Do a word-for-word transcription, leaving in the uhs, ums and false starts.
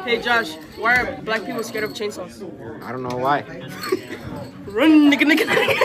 Hey Josh, why are black people scared of chainsaws? I don't know why. Run, nigga, nigga, nigga.